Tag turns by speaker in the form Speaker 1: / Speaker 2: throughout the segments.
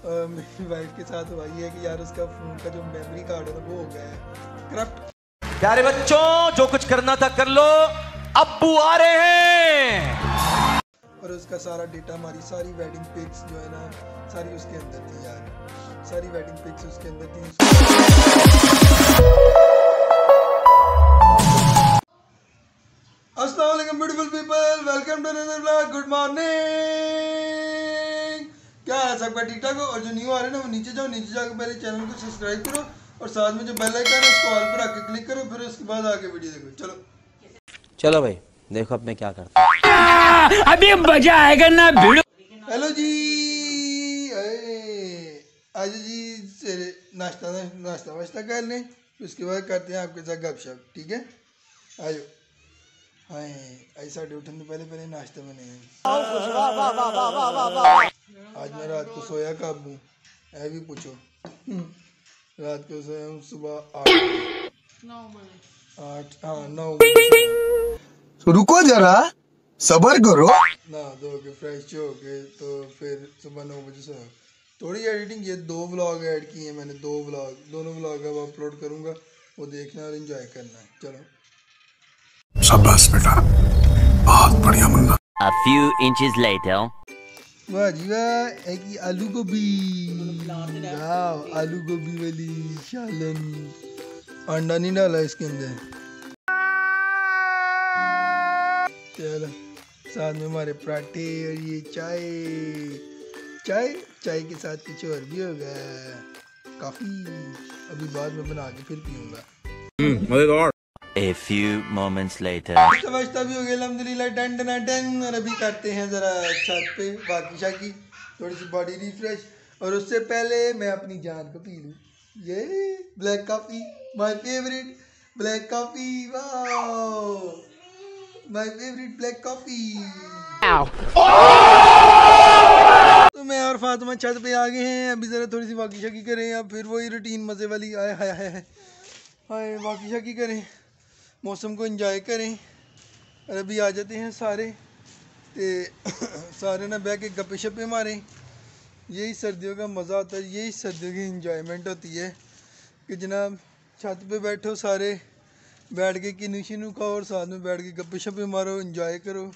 Speaker 1: मेरी वाइफ के साथ हुआ ये है कि यार उसका फ़ोन का जो मेमोरी कार्ड है ना वो हो गया है करप्ट।
Speaker 2: प्यारे बच्चों, जो कुछ करना था कर लो, अब्बू आ रहे हैं।
Speaker 1: और उसका सारा डेटा, हमारी सारी वेडिंग पिक्स जो है ना सारी उसके अंदर थी यार, सारी वेडिंग पिक्स उसके अंदर थी। अस्सलाम वालेकुम beautiful people, welcome to another vlog. Good morning, क्या है सबका ठीक ठाक हो? और जो न्यू आ रहे हैं ना वो नीचे जाओ, नीचे जाकर पहले चैनल को सब्सक्राइब करो और साथ में जो बेल आइकन है उसको ऑल पर आके क्लिक करो, फिर उसके बाद आके वीडियो देखो। चलो
Speaker 2: चलो भाई, देखो अब मैं क्या करता हूँ।
Speaker 3: अभी मजा आएगा ना भिड़ो।
Speaker 1: हेलो जी, आज जी से नाश्ता वाश्ता कर लें, उसके बाद करते हैं आपके साथ गपशप, ठीक है? आयो हाय ऐसा उठने तो पहले नाश्ता बने हैं। आज मैं रात को सोया कब हूँ है भी पूछो। रात को सोया हूँ सुबह 9 बजे।
Speaker 4: रुको जरा सबर करो।
Speaker 1: ना धो के फ्रेश हो के तो फिर सुबह 9 बजे सोया। थोड़ी एडिटिंग, ये 2 व्लॉग ऐड किए हैं मैंने, 2 व्लॉग, दोनों व्लॉग अब अपलोड करूँगा, वो देखना और एंजॉय करना है। चलो
Speaker 4: शाबाश बेटा, बहुत बढ़िया Munna.
Speaker 3: A few inches later.
Speaker 1: वाह जी वाह, एक ही आलू गोभी, वाह आलू गोभी वाली सालन, अंडा नहीं डाला इसके अंदर। चलो साथ में हमारे पराठे और ये चाय के साथ कुछ और भी होगा, काफी अभी बाद में बना के फिर पीऊंगा।
Speaker 3: A few moments later.
Speaker 1: नाश्ता भी हो गया अल्हम्दुलिल्लाह, डन डन डन। और अभी करते हैं ज़रा छत पे बाकी शाकी, थोड़ी सी बॉडी रिफ्रेश, और उससे पहले मैं अपनी जान को पी लूँ ये black coffee, my favourite black coffee, वाह माय फेवरेट ब्लैक कॉफ़ी। तो मैं और फातिमा छत पे आ गए हैं, अभी ज़रा थोड़ी सी बाकी शाकी करें, अब फिर वही रूटीन मज़े वाली आए हाय बाकी शाकी करें, मौसम को एंजॉय करें। और अभी आ जाते हैं सारे सारे ना बह के गप्पे शप्पे मारें। यही सर्दियों का मज़ा होता है, यही सर्दियों की इंजॉयमेंट होती है कि जनाब छत पे बैठो, सारे बैठ के किन्नू शिनू खाओ और साथ में बैठ के गप्पे शप्पे मारो, एंजॉय करो।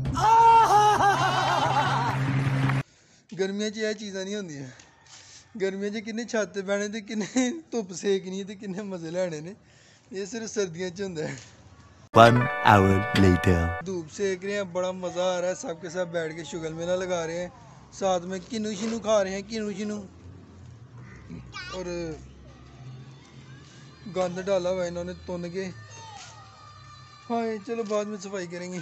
Speaker 1: गर्मियों च यह चीज़ां नहीं होंगी, गर्मियों च किन्ने छत पे बैठने ते किन्ने धुप्प सेकनी ते किन्ने मज़े लैने ने, ये सिर्फ सर्दियों च होंदा है।
Speaker 3: 1 hour later.
Speaker 1: धूप सेक रहे हैं, बड़ा मज़ा आ रहा है, सबके साथ बैठ के शुगल मेला लगा रहे हैं, साथ में किन्नू शिनू खा रहे हैं, किन्नू शिनू, और गंद डाला हुआ इन्होंने तुन के। हाँ चलो बाद में सफाई करेंगे।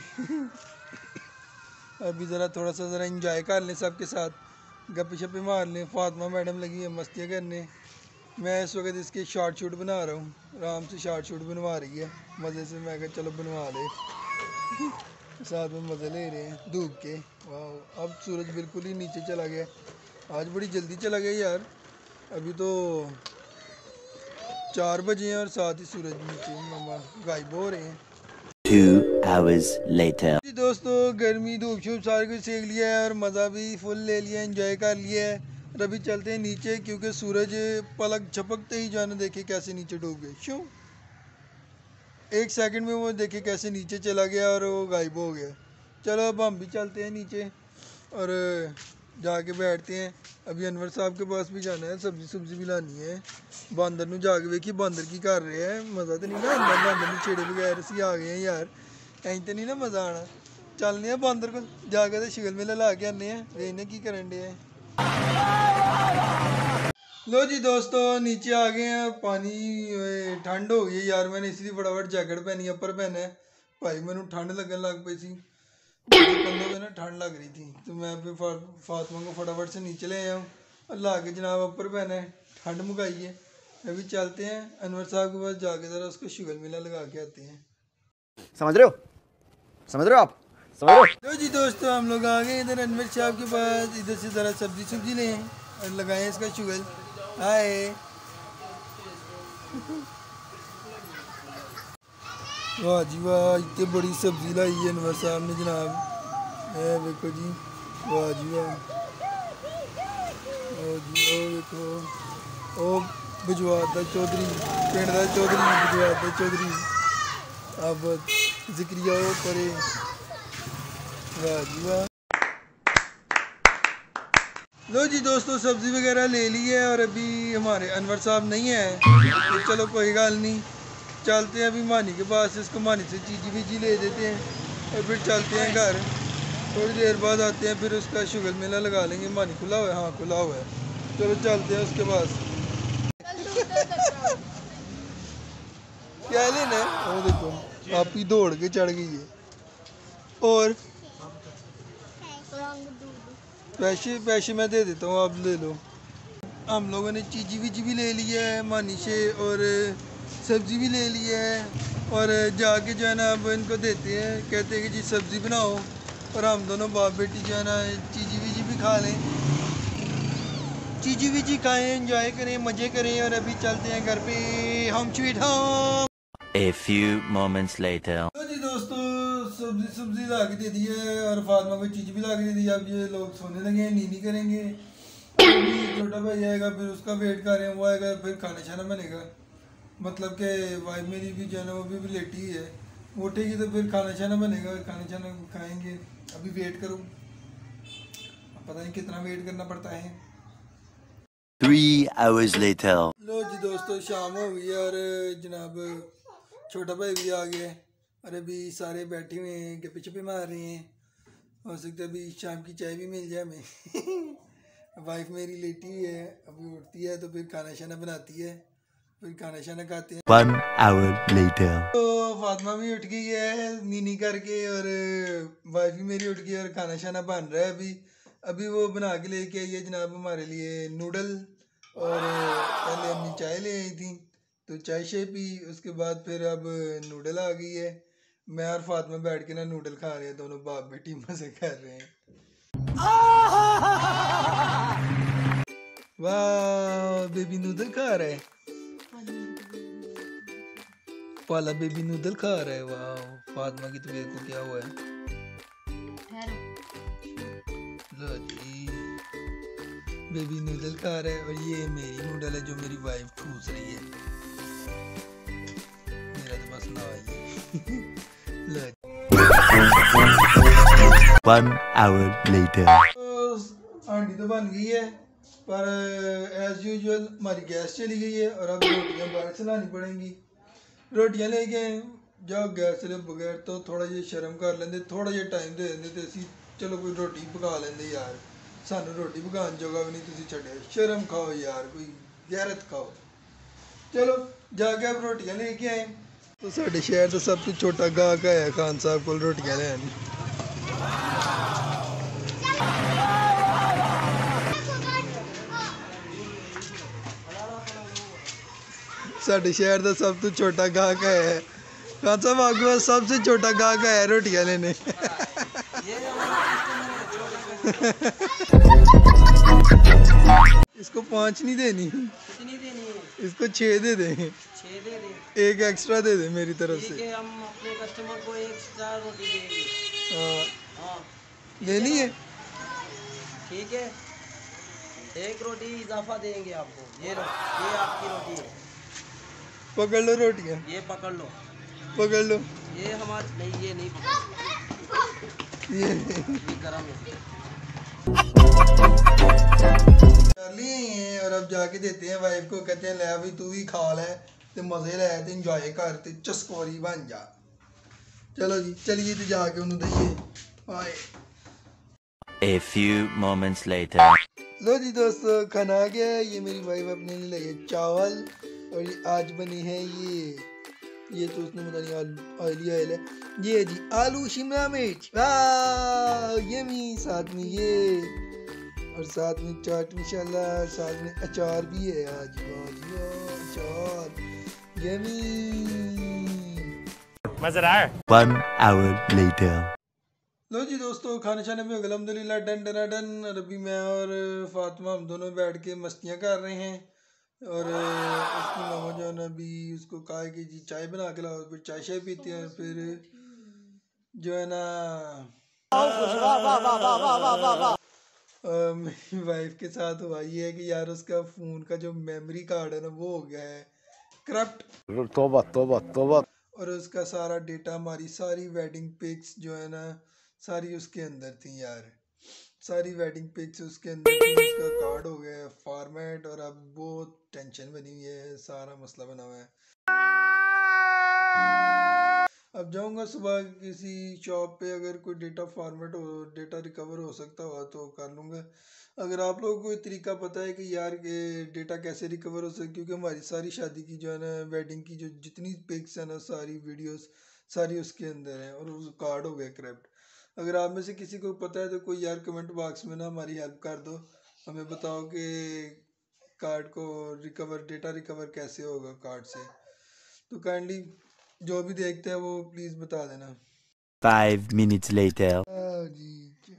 Speaker 1: अभी ज़रा थोड़ा सा ज़रा इंजॉय कर लें, सबके साथ गप्पे शप्पे मार लें। फातिमा मैडम लगी है मस्तियाँ करने, मैं इस वक्त इसके शॉर्ट शूट बना रहा हूँ, आराम से शॉर्ट शूट बनवा रही है मज़े से। मैं कहा चलो बनवा दे, साथ में मज़े ले रहे हैं धूप के। वाह अब सूरज बिल्कुल ही नीचे चला गया, आज बड़ी जल्दी चला गया यार, अभी तो 4 बजे हैं और साथ ही सूरज नीचे मामा गायब हो रहे हैं।
Speaker 3: 2 hours later.
Speaker 1: जी दोस्तों, गर्मी धूप शूप सारे कुछ सेक लिया है और मज़ा भी फुल ले लिया, एंजॉय कर लिया है। और अभी चलते हैं नीचे, क्योंकि सूरज पलक झपकते ही जाने देखे कैसे नीचे डूब गए, क्यों 1 सेकंड में वो देखे कैसे नीचे चला गया और वो गायब हो गया। चलो अब हम भी चलते हैं नीचे और जाके बैठते हैं। अभी अनवर साहब के पास भी जाना है, सब्जी भी लानी है। बंदर नू जाके देखिए बंदर की कर रहे हैं, मज़ा तो नहीं ना आंदा, बंदर ने छेड़े बगैर सी आ गए हैं यार, ऐं तो नहीं ना मज़ा आना। चलने हैं बंदर को जाके तो शुगल मेला ला के आने हैं, देखने की करन डे हैं। लो जी दोस्तों, नीचे आ गए हैं, पानी ठंड हो गई यार, मैंने इसलिए फटाफट जैकेट पहनी, अपर पहना है भाई, मैंने ठंड लगन लग पई सी, कंधों पे ना ठंड लग रही थी, तो मैं फिर फातिमा को फटाफट से नीचे ले आया हूँ और ला के जनाब अपर पहना है, ठंड मुकाई है। अभी चलते हैं अनवर साहब के पास, जाके ज़रा उसको शुगल मेला लगा के आते हैं।
Speaker 2: समझ रहे हो आप, समझ रहे हो?
Speaker 1: तो जी दोस्तों, हम लोग आ गए इधर अनवर साहब के पास, इधर से ज़रा सब्जी लें और लगाएं इसका शुगल। हाय वाह जी वाह, इतनी बड़ी सब्जी लाई है अनवर साहब ने जनाब, देखो जी, वाह जी वाह, जी देखो ओ बुजवादा चौधरी पिंड दा चौधरी बुजवादा चौधरी अब जिक्रिया वो करे वाह जी वाह। लो जी दोस्तों सब्ज़ी वगैरह ले ली है और अभी हमारे अनवर साहब नहीं है तो चलो कोई गल नहीं, चलते हैं अभी मानी के पास, इसको मानी से चीज़ी वीजी ले देते हैं और फिर चलते हैं घर। थोड़ी देर बाद आते हैं, फिर उसका शुगर मेला लगा लेंगे। मानी खुला हुआ है? हाँ खुला हुआ है। चलो चलते हैं उसके पास। क्या लेना है? वो देखो आप ही दौड़ के चढ़ गई है। और पैसे पैसे मैं दे देता हूँ, आप ले लो। हम लोगों ने चीज़ी वीजी भी ले लिया है मानी से और सब्ज़ी भी ले ली है और जाके जो है ना अब इनको देते हैं, कहते हैं कि जी सब्ज़ी बनाओ और हम दोनों बाप बेटी जो है ना चीज़ी वीजी भी खा लें, चीज़ी वीजी खाएं, एंजॉय करें, मज़े करें। और अभी चलते हैं घर पे हम sweet home.
Speaker 3: A few moments later.
Speaker 1: तो जी दोस्तों सब्जी ला के दे दी है और फातिमा को चीज़ भी ला के दे दी है। अब ये लोग सोने लगे हैं, नीनी करेंगे। छोटा भाई आएगा, फिर उसका वेट कर रहे हैं, वो आएगा फिर खाना छाना बनेगा। मतलब कि वाइफ मेरी भी जो है ना वो भी लेटी हुई है, वो उठेगी तो फिर खाना छाना बनेगा, खाना छाना खाएंगे। अभी वेट करो, पता नहीं कितना वेट करना पड़ता है।
Speaker 3: 3 hours later.
Speaker 1: लो जी दोस्तों शाम हो गई है और जनाब छोटा भाई भी आ गया और अभी सारे बैठे हुए हैं, गप्पे छप्पे मार रहे हैं। हो सकता है अभी शाम की चाय भी मिल जाए हमें। वाइफ मेरी लेटी हुई है, अभी उठती है तो फिर खाना शाना बनाती है, फिर खाना शाना खाते हैं।
Speaker 3: 1 hour later.
Speaker 1: तो फातिमा भी उठ गई है नीनी करके और वाइफ भी मेरी उठ गई और खाना शाना बन रहा है। अभी वो बना के लेके आई है जनाब हमारे लिए नूडल और पहले हमने चाय ले आई थी तो चाय शाय पी, उसके बाद फिर अब नूडल आ गई है। मैं और फातिमा बैठ के ना नूडल खा रहे हैं, दोनों बाप बेटी मजे कर रहे हैं। वाह बेबी नूडल खा रहा है, पाला बेबी नूडल खा रहा है। वाह फातिमा की तबीयत को क्या हुआ है? लो जी बेबी नूडल खा रहा है और ये मेरी नूडल है जो मेरी वाइफ ठूस रही है। मेरा तो बस ना है। लो
Speaker 3: 1 hour later.
Speaker 1: आंटी तो बन गई है पर एज यूजुअल हमारी गैस चली गई है और अब रोटियां बाहर से लानी पड़ेंगी। रोटियां लेके जाओ गैस से बगैर तो थोड़ा जिहा शर्म कर लेंदे, थोड़ा जिहा टाइम दे देंदे ते असीं चलो कोई रोटी पका लेंदे यार। सानू रोटी पकाने जोगा भी नहीं तुसीं छड्डिया, शर्म खाओ यार, कोई गैरत खाओ। चलो जाके अब रोटियां लेके आए। तो साडे शहर का सब तो छोटा गाहक है खान साहब को रोटियां लैन। साडे शहर का सब तो छोटा गाहक है खान साहब, आगू सबसे छोटा गाहक है रोटियां लेने। इसको 5 नहीं देनी, इसको 6 दे दे, 1 एक्स्ट्रा दे दे मेरी तरफ से।
Speaker 5: हम अपने कस्टमर को एक्स्ट्रा रोटी देंगे। हाँ
Speaker 1: लेनी है
Speaker 5: ठीक है, 1 रोटी इजाफा देंगे आपको। ये लो, ये आपकी रोटी है,
Speaker 1: पकड़ लो रोटियां,
Speaker 5: ये पकड़ लो।
Speaker 1: पकड़ लो।
Speaker 5: ये हमारे नहीं, ये नहीं पकड़,
Speaker 1: ये
Speaker 5: गरम है।
Speaker 1: कर लिए हैं और अब जाके देते हैं वाइफ को, कहते हैं ले भाई तू भी खा ले ते मजे ले ते इंजॉय कर ते चस्कोरी बन जा। चलो जी चलिए तो जाके उन्हें दइए। हाय
Speaker 3: A few moments later.
Speaker 1: लो जी दोस्तों खाना आ गया है। ये मेरी वाइफ अपने लिए लाई है चावल और ये आज बनी है ये तो उसने पता नहीं ऑयली ऑयल है। ये है जी आलू शिमला मिर्च, वाह यमी, साथ में ये और साथ में चाट इंशाल्लाह, साथ में अचार भी है आज। वाह जी वाह अचार यमी।
Speaker 2: मजेदार।
Speaker 3: 1 hour later.
Speaker 1: लो जी दोस्तों खाना शाने में अल्हम्दुलिल्लाह डन डन डन। और अभी मैं और फातिमा हम दोनों बैठ के मस्तियाँ कर रहे हैं और उसकी मामा जो है ना अभी उसको कहा कि जी चाय बना के लाओ, फिर चाय शाय पीते हैं, फिर जो है ना मेरी वाइफ के साथ हुआ ये है कि यार उसका फ़ोन का जो मेमोरी कार्ड है ना वो हो गया है करप्ट।
Speaker 4: तौबा तौबा तौबा।
Speaker 1: और उसका सारा डेटा, हमारी सारी वेडिंग पिक्स जो है ना सारी उसके अंदर थी यार, सारी वेडिंग पिक्स उसके अंदर थी। उसका कार्ड हो गया है फॉर्मेट और अब बहुत टेंशन बनी हुई है, सारा मसला बना हुआ है। अब जाऊंगा सुबह किसी शॉप पे, अगर कोई डेटा फॉर्मेट हो, डेटा रिकवर हो सकता हुआ तो कर लूँगा। अगर आप लोगों को कोई तरीका पता है कि यार के डेटा कैसे रिकवर हो सकता, क्योंकि हमारी सारी शादी की जो है ना वेडिंग की जो जितनी पिक्स है ना सारी वीडियोस सारी उसके अंदर है और उस कार्ड हो गया करप्ट। अगर आप में से किसी को पता है तो कोई यार कमेंट बॉक्स में ना हमारी हेल्प कर दो, हमें बताओ कि कार्ड को रिकवर, डेटा रिकवर कैसे होगा कार्ड से। तो काइंडली जो भी देखते हैं वो प्लीज़ बता देना।
Speaker 3: 5 minutes later.
Speaker 1: जी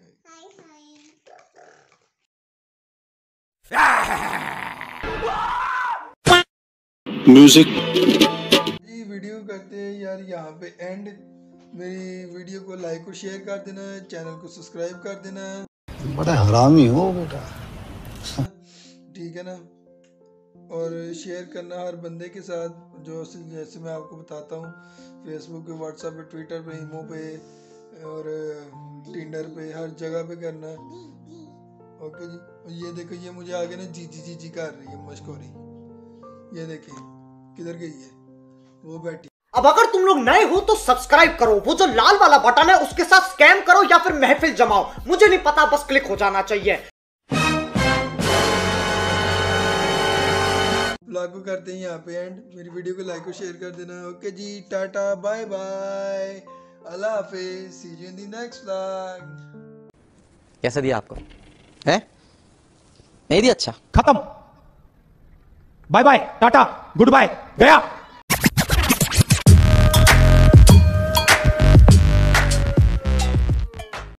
Speaker 4: म्यूजिक।
Speaker 1: जी वीडियो करते हैं यार यहाँ पे एंड। मेरी वीडियो को लाइक और शेयर कर देना, चैनल को सब्सक्राइब कर देना,
Speaker 4: बड़ा हरामी हो बेटा।
Speaker 1: ठीक है ना। और शेयर करना हर बंदे के साथ जो जैसे मैं आपको बताता हूँ फेसबुक पे, व्हाट्सएप पे, ट्विटर पे, ईमो पे और टिंडर पे, हर जगह पे करना। ओके जी। और ये देखो ये मुझे आगे ना जी जी जी जी कर रही है मशकोरी, ये देखिए किधर गई है वो बैठी।
Speaker 6: अब अगर तुम लोग नए हो तो सब्सक्राइब करो, वो जो लाल वाला बटन है उसके साथ स्कैम करो या फिर महफिल जमाओ, मुझे नहीं पता, बस क्लिक हो जाना चाहिए।
Speaker 1: व्लॉग को करते हैं यहाँ पे एंड। मेरी वीडियो को लाइक और शेयर कर देना। ओके जी, टाटा बाय बाय, अल्लाह हाफिज, see you in the next vlog.
Speaker 5: कैसा दिया आपको है? नहीं दिया? अच्छा,
Speaker 7: खत्म, bye bye, tata, goodbye, गया।